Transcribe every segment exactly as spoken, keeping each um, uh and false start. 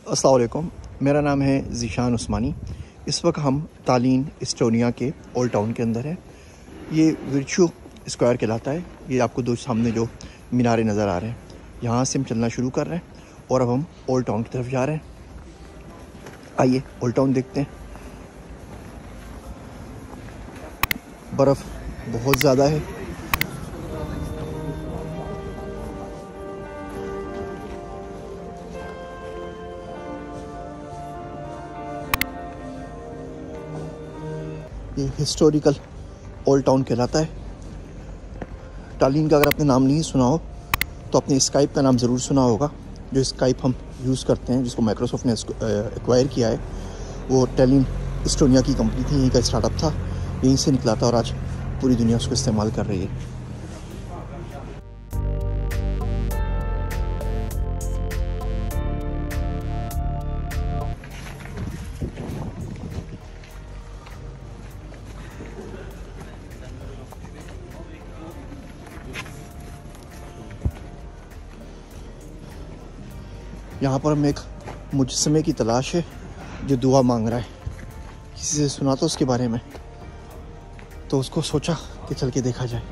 अस्सलाम वालेकुम, मेरा नाम है ज़ीशान उस्मानी। इस वक्त हम तालीन एस्टोनिया के ओल्ड टाउन के अंदर हैं। ये विर्चू स्क्वायर कहलाता है। ये आपको दो सामने जो मीनारे नज़र आ रहे हैं, यहाँ से हम चलना शुरू कर रहे हैं और अब हम ओल्ड टाउन की तरफ जा रहे हैं। आइए ओल्ड टाउन देखते हैं। बर्फ़ बहुत ज़्यादा है। ये हिस्टोरिकल ओल्ड टाउन कहलाता है। टालिन का अगर आपने नाम नहीं सुना हो तो अपने स्काइप का नाम ज़रूर सुना होगा। जो स्काइप हम यूज़ करते हैं, जिसको माइक्रोसॉफ्ट ने एक्वायर किया है, वो टालिन एस्टोनिया की कंपनी थी। यहीं का स्टार्टअप था, यहीं से निकला था और आज पूरी दुनिया उसको इस्तेमाल कर रही है। यहाँ पर हम एक मुजस्समे की तलाश है जो दुआ मांग रहा है। किसी से सुना तो उसके बारे में, तो उसको सोचा कि चल के देखा जाए।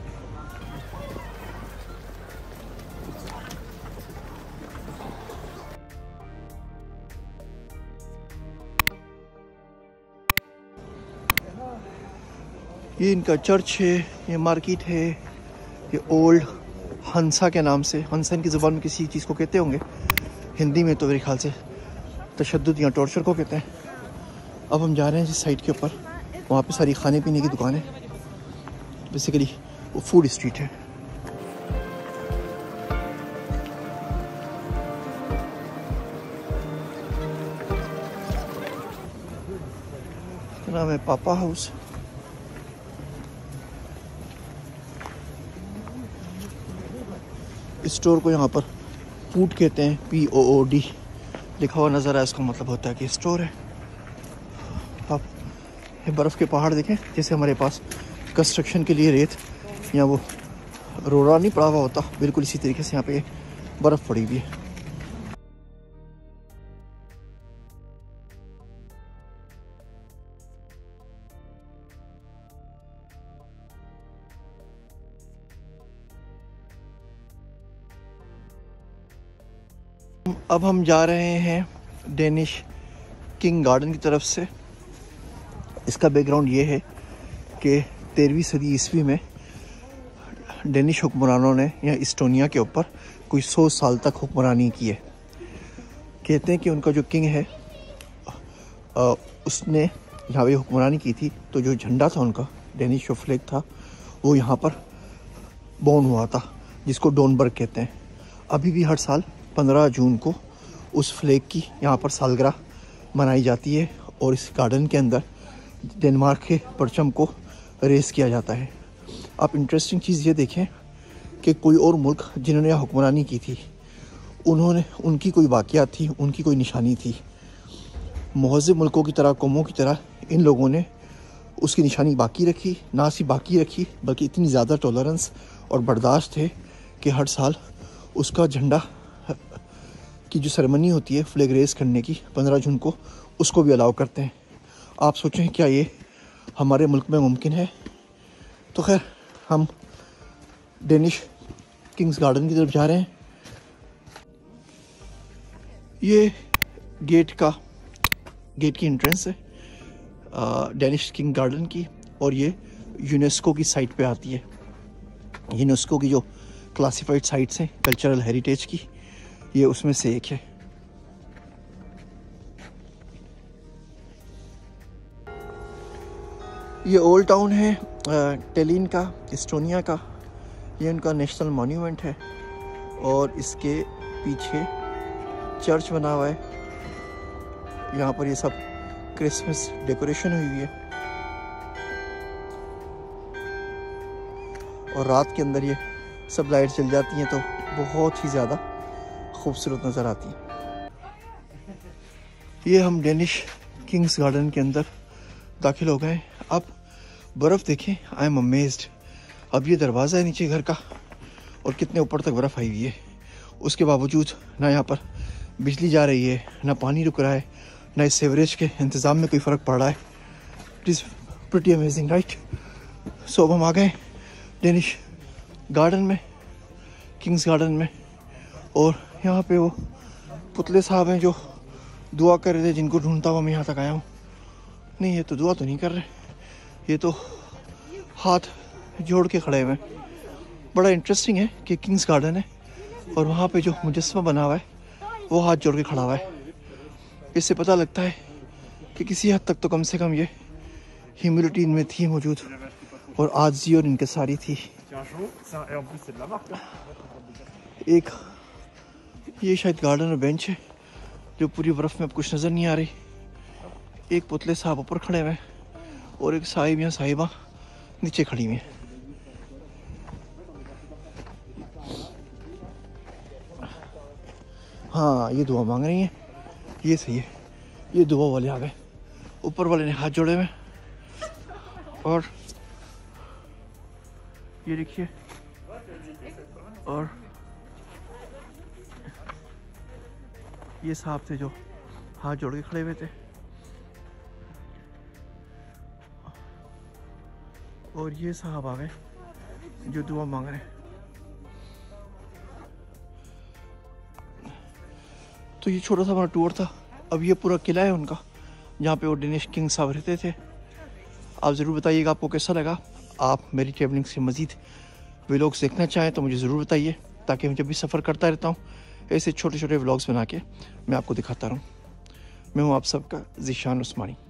ये इनका चर्च है, ये मार्केट है। ये ओल्ड हंसा के नाम से, हंसा इनकी ज़ुबान में किसी चीज़ को कहते होंगे, हिंदी में तो मेरे ख्याल से तशद्दुद या टॉर्चर को कहते हैं। अब हम जा रहे हैं जिस साइड के ऊपर, वहाँ पे सारी खाने पीने की दुकानें, बेसिकली वो फूड स्ट्रीट है। इसका नाम है पापा हाउस। स्टोर को यहाँ पर फूड कहते हैं, पी ओ ओ डी लिखा हुआ नज़र आया, इसका मतलब होता है कि स्टोर है। आप ये बर्फ़ के पहाड़ देखें, जैसे हमारे पास कंस्ट्रक्शन के लिए रेत या वो रोड़ा नहीं पड़ा हुआ होता, बिल्कुल इसी तरीके से यहाँ पे बर्फ़ पड़ी हुई है। अब हम जा रहे हैं डेनिश किंग गार्डन की तरफ से। इसका बैकग्राउंड ये है कि तेरहवीं सदी ईस्वी में डेनिश हुक्मरानों ने यहाँ एस्टोनिया के ऊपर कोई सौ साल तक हुक्मरानी की है। कहते हैं कि उनका जो किंग है आ, उसने यहाँ पे हुक्मरानी की थी, तो जो झंडा था उनका, डेनिश जो फ्लैग था, वो यहाँ पर बॉर्न हुआ था, जिसको डोनबर्ग कहते हैं। अभी भी हर साल पंद्रह जून को उस फ्लैग की यहाँ पर सालगिरह मनाई जाती है और इस गार्डन के अंदर डेनमार्क के परचम को रेस किया जाता है। आप इंटरेस्टिंग चीज़ ये देखें कि कोई और मुल्क जिन्होंने यहाँ हुक्मरानी की थी, उन्होंने उनकी कोई वाक़यात थी, उनकी कोई निशानी थी। महज़ब मुल्कों की तरह, कौमों की तरह इन लोगों ने उसकी निशानी बाकी रखी। ना सिर्फ बाकी रखी, बल्कि इतनी ज़्यादा टॉलरेंस और बर्दाश्त है कि हर साल उसका झंडा की जो सेरेमनी होती है फ्लैग रेस करने की पंद्रह जून को, उसको भी अलाउ करते हैं। आप सोचें क्या ये हमारे मुल्क में मुमकिन है? तो खैर, हम डेनिश किंग्स गार्डन की तरफ जा रहे हैं। ये गेट का गेट की एंट्रेंस है डेनिश किंग गार्डन की, और ये यूनेस्को की साइट पे आती है। यूनेस्को की जो क्लासिफाइड साइट्स हैं कल्चरल हेरिटेज की, ये उसमें से एक है। ये ओल्ड टाउन है टैलिन का, एस्टोनिया का। ये उनका नेशनल मॉन्यूमेंट है और इसके पीछे चर्च बना हुआ है। यहाँ पर ये सब क्रिसमस डेकोरेशन हुई है और रात के अंदर ये सब लाइट जल जाती हैं तो बहुत ही ज़्यादा खूबसूरत नज़र आती है। ये हम डेनिश किंग्स गार्डन के अंदर दाखिल हो गए। अब बर्फ़ देखें, आई एम अमेज्ड। अब ये दरवाज़ा है नीचे घर का और कितने ऊपर तक बर्फ़ आई हुई है। उसके बावजूद ना यहाँ पर बिजली जा रही है, ना पानी रुक रहा है, ना इस सीवरेज के इंतज़ाम में कोई फ़र्क पड़ रहा है। It is pretty amazing right. So अब हम आ गए डेनिश गार्डन में, किंग्स गार्डन में, और यहाँ पे वो पुतले साहब हैं जो दुआ कर रहे थे, जिनको ढूंढता हुआ मैं यहाँ तक आया हूँ। नहीं, ये तो दुआ तो नहीं कर रहे, ये तो हाथ जोड़ के खड़े हुए हैं। बड़ा इंटरेस्टिंग है कि किंग्स गार्डन है और वहाँ पे जो मुजस्समा बना हुआ है वो हाथ जोड़ के खड़ा हुआ है। इससे पता लगता है कि किसी हद तक तो कम से कम ये ह्यूमिलिटी इनमें थी मौजूद, और आजी और इनकिसारी थी। एक ये शायद गार्डन और बेंच है जो पूरी बर्फ़ में अब कुछ नज़र नहीं आ रही। एक पुतले साहब ऊपर खड़े हुए हैं और एक साहिब या साहिबा नीचे खड़ी हुई हैं। हाँ, ये दुआ मांग रही हैं, ये सही है। ये दुआ वाले आ गए, ऊपर वाले ने हाथ जोड़े हुए, और ये देखिए, और ये साहब थे जो हाथ जोड़ के खड़े हुए थे, और ये साहब आ गए जो दुआ मांग रहे हैं। तो ये छोटा सा हमारा टूर था। अब ये पूरा किला है उनका, जहाँ पे वो डेनिश किंग साहब रहते थे। आप ज़रूर बताइएगा आपको कैसा लगा। आप मेरी ट्रेवलिंग से मज़ीद व्लॉग्स देखना चाहें तो मुझे ज़रूर बताइए, ताकि मैं जब भी सफ़र करता रहता हूँ ऐसे छोटे छोटे व्लॉग्स बना के मैं आपको दिखाता रहूँ। मैं हूँ आप सबका ज़ीशान उस्मानी।